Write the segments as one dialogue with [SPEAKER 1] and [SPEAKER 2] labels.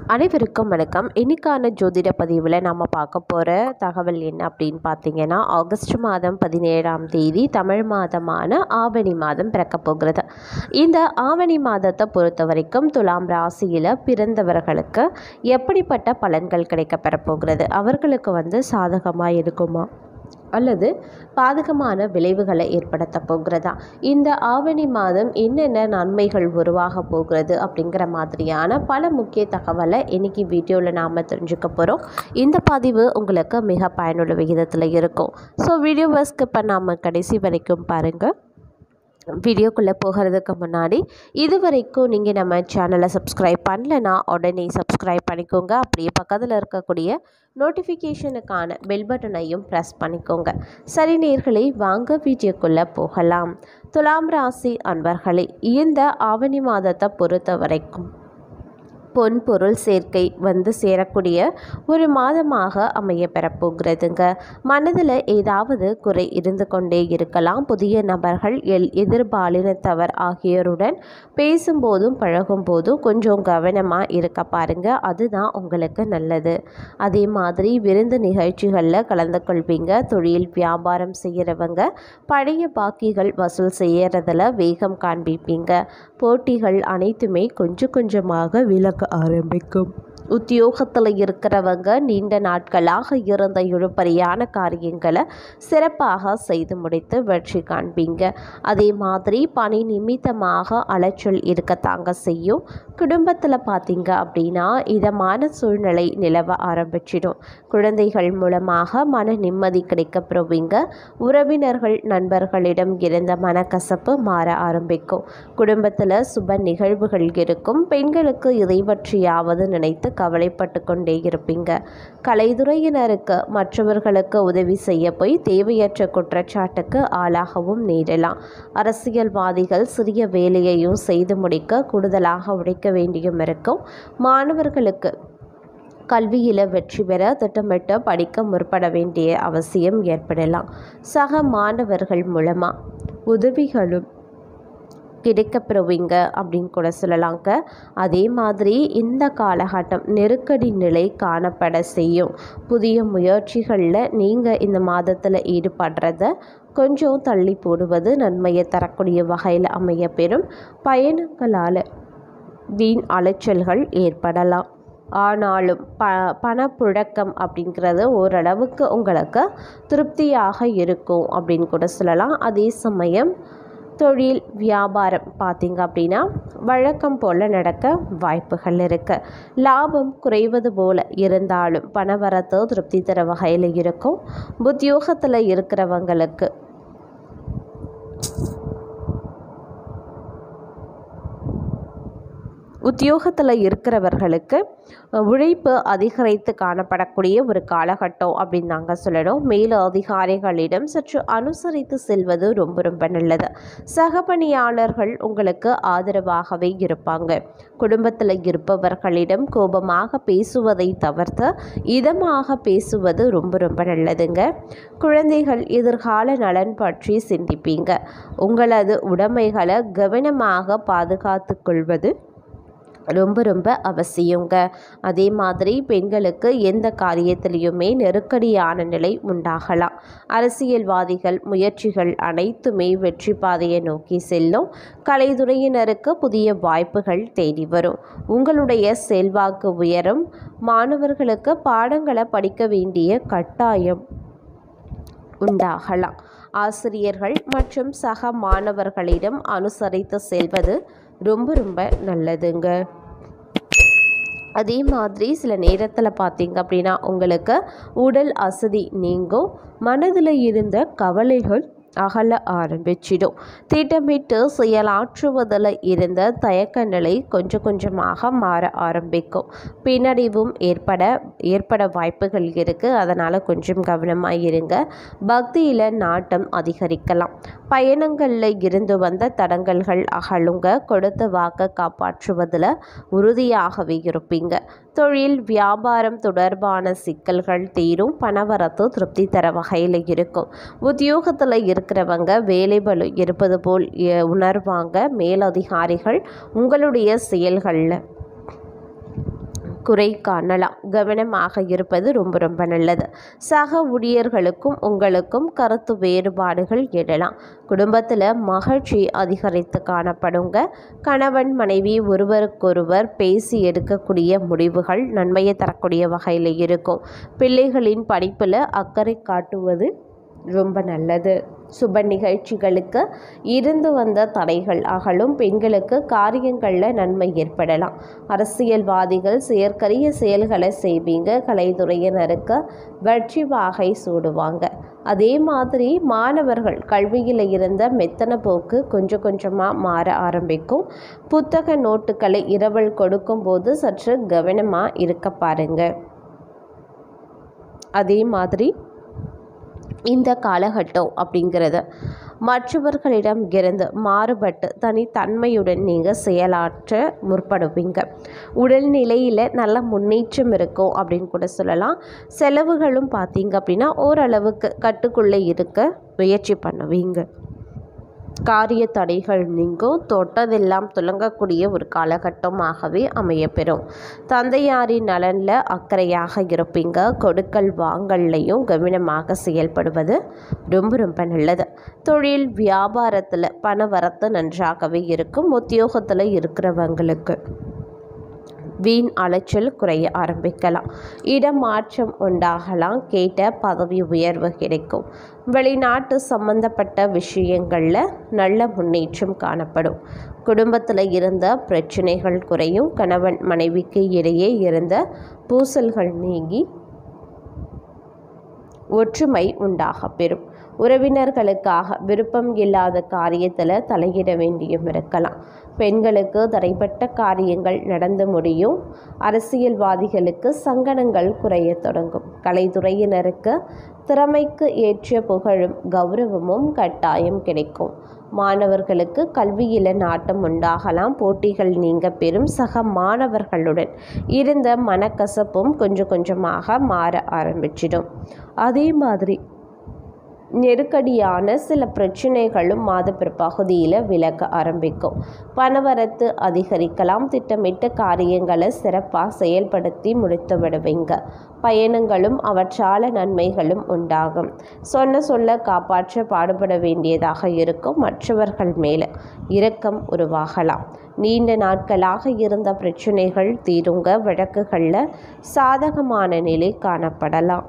[SPEAKER 1] அனைவருக்கும் வணக்கம். இன்னைக்கான ஜோதிட பதிவில் நம்ம பார்க்க போகிற தகவல் என்ன அப்படின்னு பார்த்தீங்கன்னா, ஆகஸ்ட் மாதம் 17ஆம் தேதி தமிழ் மாதமான ஆவணி மாதம் பிறக்க போகிறது. இந்த ஆவணி மாதத்தை பொறுத்த வரைக்கும் துலாம் ராசியில் பிறந்தவர்களுக்கு எப்படிப்பட்ட பலன்கள் கிடைக்கப்பெற போகிறது? அவர்களுக்கு சாதகமாக இருக்குமா அல்லது பாதகமான விளைவுகளை ஏற்படுத்த போகிறதா? இந்த ஆவணி மாதம் என்னென்ன நன்மைகள் உருவாக போகிறது அப்படிங்கிற மாதிரியான பல முக்கிய தகவலை இன்றைக்கி வீடியோவில் நாம் தெரிஞ்சுக்க போகிறோம். இந்த பதிவு உங்களுக்கு மிக பயனுள்ள விகிதத்தில் இருக்கும். ஸோ வீடியோவை ஸ்கிப் பண்ணாமல் கடைசி வரைக்கும் பாருங்கள். வீடியோக்குள்ளே போகிறதுக்கு முன்னாடி இது வரைக்கும் நீங்கள் நம்ம சேனலை சப்ஸ்கிரைப் பண்ணலைன்னா உடனே சப்ஸ்கிரைப் பண்ணிக்கோங்க. அப்படியே பக்கத்தில் இருக்கக்கூடிய நோட்டிஃபிகேஷனுக்கான பெல் பட்டனையும் ப்ரெஸ் பண்ணிக்கோங்க. சரி நேயர்களே, வாங்க வீடியோக்குள்ளே போகலாம். துலாம் ராசி அன்பர்களே, இந்த ஆவணி மாதத்தை பொறுத்த வரைக்கும் பொன் பொருள் சேர்க்கை சேரக்கூடிய ஒரு மாதமாக அமைய பெறப்போகிறதுங்க. மனதில் ஏதாவது குறை இருந்து கொண்டே இருக்கலாம். புதிய நபர்கள் எதிர்பாலினத்தவர் ஆகியோருடன் பேசும்போதும் பழகும் போதும் கொஞ்சம் கவனமாக இருக்க பாருங்க. அதுதான் உங்களுக்கு நல்லது. அதே மாதிரி விருந்து நிகழ்ச்சிகளில் கலந்து கொள்வீங்க. தொழில் வியாபாரம் செய்கிறவங்க பழைய பாக்கிகள் வசூல் செய்யறதுல வேகம் காண்பிப்பீங்க. போட்டிகள் அனைத்துமே கொஞ்சம் கொஞ்சமாக விலக ஆரம்பிக்கும். உத்தியோகத்தில் இருக்கிறவங்க நீண்ட நாட்களாக இருந்த இழுபறியான காரியங்களை சிறப்பாக செய்து முடித்து வெற்றி காண்பீங்க. அதே மாதிரி பணி நிமித்தமாக அலைச்சல் இருக்கத்தாங்க செய்யும். குடும்பத்தில் பார்த்தீங்க அப்படின்னா இதமான சூழ்நிலை நிலவ ஆரம்பிச்சிடும். குழந்தைகள் மூலமாக மன நிம்மதி கிடைக்கப்பெறுவீங்க. உறவினர்கள் நண்பர்களிடம் இருந்த மனக்கசப்பு மாற ஆரம்பிக்கும். குடும்பத்தில் சுப நிகழ்வுகள் இருக்கும். பெண்களுக்கு இதை பற்றியாவது நினைத்து கவலைப்பட்டு கொண்டே இருப்பீங்க. கலைத்துறையினருக்கு மற்றவர்களுக்கு உதவி செய்ய போய் தேவையற்ற குற்றச்சாட்டுக்கு ஆளாகவும் நேரலாம். அரசியல்வாதிகள் சிறிய வேலையையும் செய்து முடிக்க கூடுதலாக உழைக்க வேண்டியும் இருக்கும். மாணவர்களுக்கு கல்வியில் வெற்றி பெற திட்டமிட்டு படிக்க முற்பட வேண்டிய அவசியம் ஏற்படலாம். சக மாணவர்கள் மூலமாக உதவிகளும் கிடைக்கப்பெறுவீங்க அப்படின்னு கூட சொல்லலாங்க. அதே மாதிரி இந்த காலகட்டம் நெருக்கடி நிலை காணப்பட செய்யும். புதிய முயற்சிகளில் நீங்கள் இந்த மாதத்தில் ஈடுபடுறத கொஞ்சம் தள்ளி போடுவது நன்மையை தரக்கூடிய வகையில் அமைய பெறும். பயணங்களால் வீண் அலைச்சல்கள் ஏற்படலாம். ஆனாலும் பணப்புழக்கம் அப்படிங்கிறது ஓரளவுக்கு உங்களுக்கு திருப்தியாக இருக்கும் அப்படின்னு கூட சொல்லலாம். அதே சமயம் தொழில் வியாபாரம் பார்த்தீங்க அப்படின்னா வழக்கம் போல் நடக்க வாய்ப்புகள் இருக்குது. லாபம் குறைவது போல் இருந்தாலும் பணவரத்து திருப்தி தர வகையில் இருக்கும். உத்தியோகத்தில் இருக்கிறவங்களுக்கு உழைப்பு அதிகரித்து காணப்படக்கூடிய ஒரு காலகட்டம் அப்படின்னு நாங்கள் சொல்லணும். மேல அதிகாரிகளிடம் சற்று அனுசரித்து செல்வது ரொம்ப ரொம்ப நல்லது. சக பணியாளர்கள் உங்களுக்கு ஆதரவாகவே இருப்பாங்க. குடும்பத்தில் இருப்பவர்களிடம் கோபமாக பேசுவதை தவிர்த்து இதமாக பேசுவது ரொம்ப ரொம்ப நல்லதுங்க. குழந்தைகள் எதிர்கால நலன் பற்றி சிந்திப்பீங்க. உங்களது உடைமைகளை கவனமாக பாதுகாத்து கொள்வது ரொம்ப ரொம்ப அவசியங்க. அதே மாதிரி பெண்களுக்கு எந்த காரியத்திலையுமே நெருக்கடியான நிலை உண்டாகலாம். அரசியல்வாதிகள் முயற்சிகள் அனைத்துமே வெற்றி பாதையை நோக்கி செல்லும். கலைத்துறையினருக்கு புதிய வாய்ப்புகள் தேடி வரும். உங்களுடைய செல்வாக்கு உயரும். மாணவர்களுக்கு பாடங்களை படிக்க வேண்டிய கட்டாயம் உண்டாகலாம். ஆசிரியர்கள் மற்றும் சக மாணவர்களிடம் அனுசரித்து செல்வது ரொம்ப ரொம்ப நல்லதுங்க. அதே மாதிரி சில நேரத்தில் பார்த்தீங்க அப்படின்னா உங்களுக்கு உடல் அசதி நீங்கும். மனதில் இருந்த கவலைகள் அகல ஆரம்பிச்சிடும். திட்டமிட்டு செயலாற்றுவதில் இருந்த தயக்க நிலை கொஞ்சம் கொஞ்சமாக மாற ஆரம்பிக்கும். பின்னடைவும் ஏற்பட வாய்ப்புகள் இருக்குது. அதனால் கொஞ்சம் கவனமாக இருங்க. பக்தியில் நாட்டம் அதிகரிக்கலாம். பயணங்களில் இருந்து வந்த தடங்கல்கள் அகலுங்க. கொடுத்த வாக்கை காப்பாற்றுவதில் உறுதியாகவே இருப்பீங்க. தொழில் வியாபாரம் தொடர்பான சிக்கல்கள் தீரும். பணவரத்து திருப்தி தர வகையில் இருக்கும். உத்தியோகத்தில் இருக்கிறவங்க வேலைபளு இருப்பது போல் உணர்வாங்க. மேலதிகாரிகள் உங்களுடைய செயல்களில் குறை காணலாம். கவனமாக இருப்பது ரொம்ப ரொம்ப நல்லது. சக ஊழியர்களுக்கும் உங்களுக்கும் கருத்து வேறுபாடுகள் எழலாம். குடும்பத்தில் மகிழ்ச்சி அதிகரித்து காணப்படுங்க. கணவன் மனைவி ஒருவருக்கொருவர் பேசி எடுக்கக்கூடிய முடிவுகள் நன்மையை தரக்கூடிய வகையில் இருக்கும். பிள்ளைகளின் படிப்பில் அக்கறை காட்டுவது ரொம்ப நல்லது. சுப நிகழ்ச்சிகளுக்கு இருந்து வந்த தடைகள் அகலும். பெண்களுக்கு காரியங்களில் நன்மை ஏற்படலாம். அரசியல்வாதிகள் செயற்கரிய செயல்களை செய்வீங்க. கலைத்துறையினருக்கு வெற்றி வாகை சூடுவாங்க. அதே மாதிரி மாணவர்கள் கல்வியில் இருந்த மெத்தன போக்கு கொஞ்சம் கொஞ்சமாக மாற ஆரம்பிக்கும். புத்தக நோட்டுகளை இரவல் கொடுக்கும் போது சற்று கவனமாக இருக்க பாருங்க. அதே மாதிரி இந்த காலகட்டம் அப்படிங்கிறது மற்றவர்களிடம் இருந்து மாறுபட்டு தனித்தன்மையுடன் நீங்கள் செயலாற்ற முற்படுவீங்க. உடல்நிலையில் நல்ல முன்னேற்றம் இருக்கும் அப்படின்னு கூட சொல்லலாம். செலவுகளும் பார்த்தீங்க அப்படின்னா ஓரளவுக்கு கட்டுக்குள்ளே இருக்க முயற்சி பண்ணுவீங்க. காரிய தடைகள் நீங்கும். தொட்டதெல்லாம் துலங்கக்கூடிய ஒரு காலகட்டமாகவே அமையப்பெறும். தந்தையாரின் நலனில் அக்கறையாக இருப்பீங்க. கொடுக்கல் வாங்கல்லையும் கவனமாக செயல்படுவது ரொம்ப ரொம்ப நல்லது. தொழில் வியாபாரத்தில் பண வரத்து நன்றாகவே இருக்கும். உத்தியோகத்தில் இருக்கிறவங்களுக்கு வீண் அலைச்சல் குறைய ஆரம்பிக்கலாம். இடமாற்றம் உண்டாகலாம். கேட்ட பதவி உயர்வு கிடைக்கும். வெளிநாட்டு சம்பந்தப்பட்ட விஷயங்களில் நல்ல முன்னேற்றம் காணப்படும். குடும்பத்தில் இருந்த பிரச்சனைகள் குறையும். கணவன் மனைவிக்கு இடையே இருந்த பூசல்கள் நீங்கி ஒற்றுமை உண்டாக பெறும். உறவினர்களுக்காக விருப்பம் இல்லாத காரியத்தில் தலையிட வேண்டியும் இருக்கலாம். பெண்களுக்கு தடைப்பட்ட காரியங்கள் நடந்து முடியும். அரசியல்வாதிகளுக்கு சங்கடங்கள் குறைய தொடங்கும். கலைத்துறையினருக்கு திறமைக்கு ஏற்ற புகழும் கௌரவமும் கட்டாயம் கிடைக்கும். மாணவர்களுக்கு கல்வியில் நாட்டம் உண்டாகலாம். போட்டிகள் நீங்க பெறும். சக மாணவர்களுடன் இருந்த மனக்கசப்பும் கொஞ்சம் கொஞ்சமாக மாற ஆரம்பிச்சிடும். அதே மாதிரி நெருக்கடியான சில பிரச்சனைகளும் மாத பிற்பகுதியில் விலக ஆரம்பிக்கும். பணவரத்து அதிகரிக்கலாம். திட்டமிட்ட காரியங்களை சிறப்பாக செயல்படுத்தி முடித்து விடுவீங்க. பயணங்களும் அவற்றால நன்மைகளும் உண்டாகும். சொல்ல காப்பாற்ற பாடுபட வேண்டியதாக இருக்கும். மற்றவர்கள் மேலே இரக்கம் உருவாகலாம். நீண்ட நாட்களாக இருந்த பிரச்சனைகள் தீருங்க. வழக்குகளில் சாதகமான நிலை காணப்படலாம்.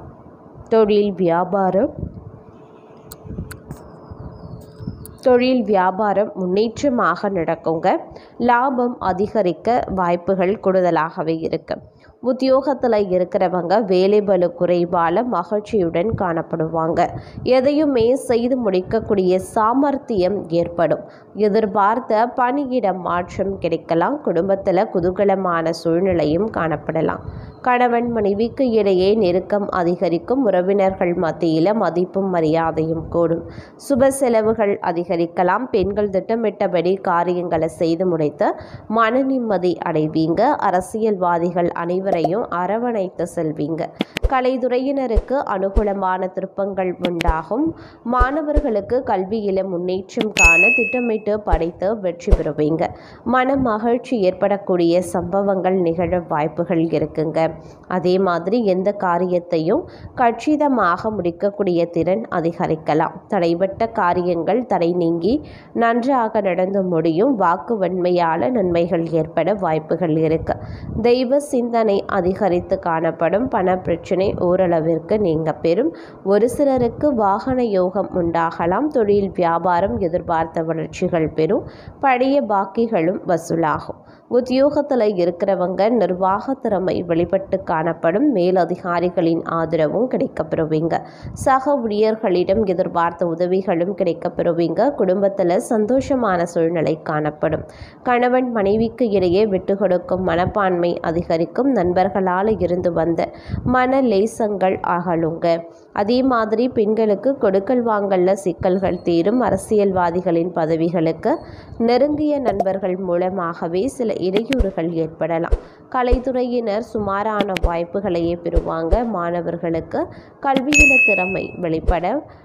[SPEAKER 1] தொழில் வியாபாரம் முன்னேற்றமாக நடக்குங்க. லாபம் அதிகரிக்க வாய்ப்புகள் கூடுதலாகவே இருக்கு. உத்தியோகத்தில் இருக்கிறவங்க வேலைபளு குறைவால் மகிழ்ச்சியுடன் காணப்படுவாங்க. எதையுமே செய்து முடிக்கக்கூடிய சாமர்த்தியம் ஏற்படும். எதிர்பார்த்த பணியிட மாற்றம் கிடைக்கலாம். குடும்பத்தில் குதூகலமான சூழ்நிலையும் காணப்படலாம். கணவன் மனைவிக்கு இடையே நெருக்கம் அதிகரிக்கும். உறவினர்கள் மத்தியில் மதிப்பும் மரியாதையும் கூடும். சுப செலவுகள் அதிகரிக்கலாம். பெண்கள் திட்டமிட்டபடி காரியங்களை செய்து முடித்து மன நிம்மதி அடைவீங்க. அரசியல்வாதிகள் அனைவரையும் அரவணைத்து செல்வீங்க. கலைத்துறையினருக்கு அனுகூலமான திருப்பங்கள் உண்டாகும். மாணவர்களுக்கு கல்வியில முன்னேற்றம் காண திட்டமிட்டு படித்து வெற்றி பெறுவீங்க. மன மகிழ்ச்சி ஏற்படக்கூடிய சம்பவங்கள் நிகழ வாய்ப்புகள் இருக்குங்க. அதே மாதிரி எந்த காரியத்தையும் கச்சிதமாக முடிக்கக்கூடிய திறன் அதிகரிக்கலாம். தடைபட்ட காரியங்கள் தடை நீங்கி நன்றாக நடந்து முடியும். வாக்கு வன்மையால் நன்மைகள் ஏற்பட வாய்ப்புகள் இருக்கு. தெய்வ சிந்தனை அதிகரித்து காணப்படும். பண பிரச்சனை ஓரளவிற்கு நீங்க பெறும். ஒரு சிலருக்கு வாகன யோகம் உண்டாகலாம். தொழில் வியாபாரம் எதிர்பார்த்த வளர்ச்சிகள் பெறும். பழைய பாக்கிகளும் வசூலாகும். உத்தியோகத்தில் இருக்கிறவங்க நிர்வாக திறமை வெளிப்பட்டு காணப்படும். மேலதிகாரிகளின் ஆதரவும் கிடைக்கப்பெறுவீங்க. சக ஊழியர்களிடம் எதிர்பார்த்த உதவிகளும் கிடைக்கப்பெறுவீங்க. குடும்பத்தில் சந்தோஷமான சூழ்நிலை காணப்படும். கணவன் மனைவிக்கு இடையே விட்டு கொடுக்கும் மனப்பான்மை அதிகரிக்கும். நண்பர்களால் இருந்து வந்த மன லேசங்கள் அகலுங்க. அதே மாதிரி பெண்களுக்கு கொடுக்கல் வாங்கல்ல சிக்கல்கள் தீரும். அரசியல்வாதிகளின் பதவிகளுக்கு நெருங்கிய நண்பர்கள் மூலமாகவே சில இடையூறுகள் ஏற்படலாம். கலைத்துறையினர் சுமாரான வாய்ப்புகளையே பெறுவாங்க. மாணவர்களுக்கு கல்வியில திறமை வெளிப்பட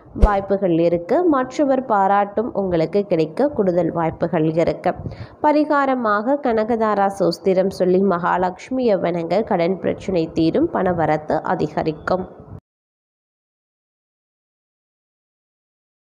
[SPEAKER 1] வாய்ப்புகள் இருக்குது. மற்றவர் பாராட்டும் உங்களுக்கு கிடைக்க கூடுதல் வாய்ப்புகள் இருக்குது. பரிகாரமாக கனகதாரா சோஸ்திரம் சொல்லி மகாலட்சுமியை வணங்க கடன் பிரச்சனை தீரும், பணவரத்து அதிகரிக்கும்.